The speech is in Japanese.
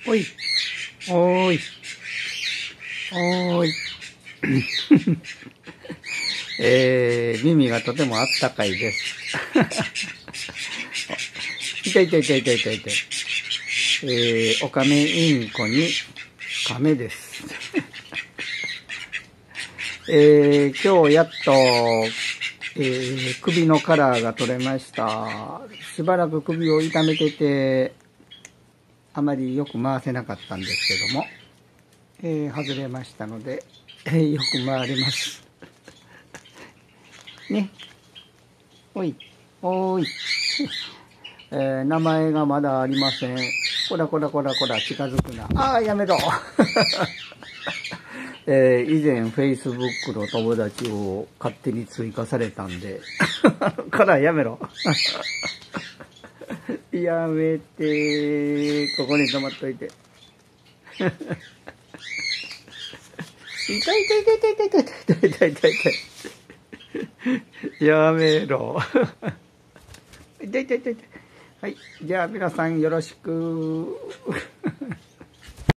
おい、おーい、おーい。耳がとてもあったかいです。痛い痛い痛い痛い痛い痛い。オカメインコに亀です。今日やっと、首のカラーが取れました。しばらく首を痛めてて、あまりよく回せなかったんですけども、外れましたので、よく回れます。ね。おい、おーい。名前がまだありません。こらこらこらこら、近づくな。ああ、やめろ。以前、Facebook の友達を勝手に追加されたんで、からやめろ。やめて、ここに止まっといて。痛い痛い痛い痛い痛い痛い痛い痛い痛い痛い。やめろ。痛い痛い痛い痛い。はい。じゃあ皆さんよろしく。